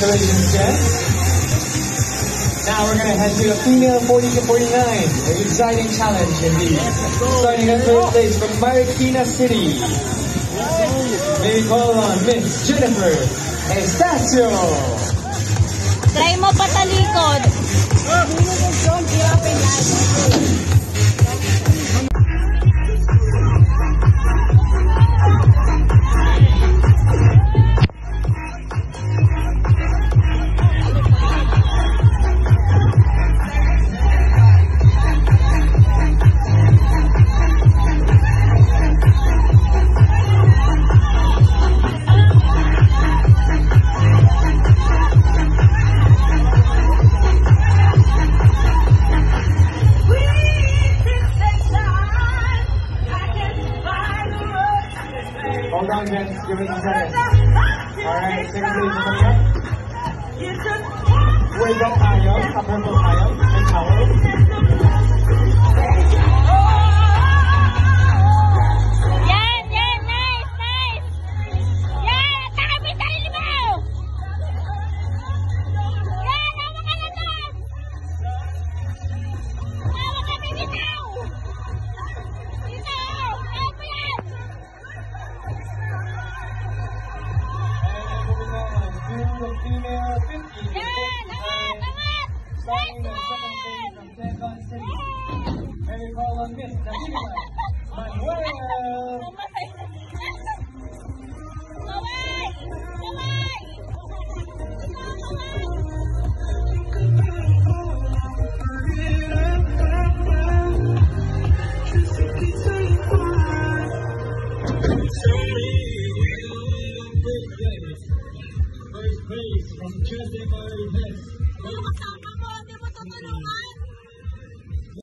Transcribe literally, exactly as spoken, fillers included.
Congratulations, Jen. Now we're going to head to the female forty to forty-nine. An exciting challenge indeed. Starting at third place from Marikina City. May we call on Miss Jennifer Estacio. Try mo patalikod. Hold on, Jen. Give us a second. Alright, second place is coming up. Wave up tayo, sa purple tayo, and towel. Yan, yan, nice, nice. Yan, atake mo yung sarili mo. Yan, hawa ka na doon. Hawa ka na bitaw. Bitaw, hawa mo yan. The female fifty. Yan, angat, angat. Starting in second place from Quezon City. May we call on Miss Nabila Manuel. Kamay. Kamay. Kamay. First place from Tuesday Fire Events.